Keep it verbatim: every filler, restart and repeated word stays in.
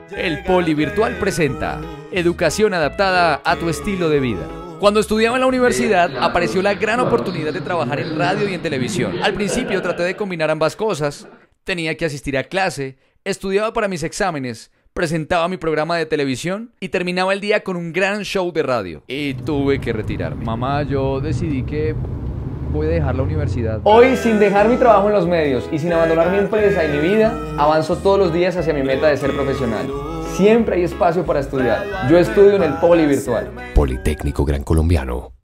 El Poli Virtual presenta educación adaptada a tu estilo de vida. Cuando estudiaba en la universidad, apareció la gran oportunidad de trabajar en radio y en televisión. Al principio traté de combinar ambas cosas. Tenía que asistir a clase, estudiaba para mis exámenes, presentaba mi programa de televisión y terminaba el día con un gran show de radio. Y tuve que retirarme. Mamá, yo decidí que voy a dejar la universidad. Hoy, sin dejar mi trabajo en los medios y sin abandonar mi empresa y mi vida, avanzo todos los días hacia mi meta de ser profesional. Siempre hay espacio para estudiar. Yo estudio en el Poli Virtual. Politécnico Gran Colombiano.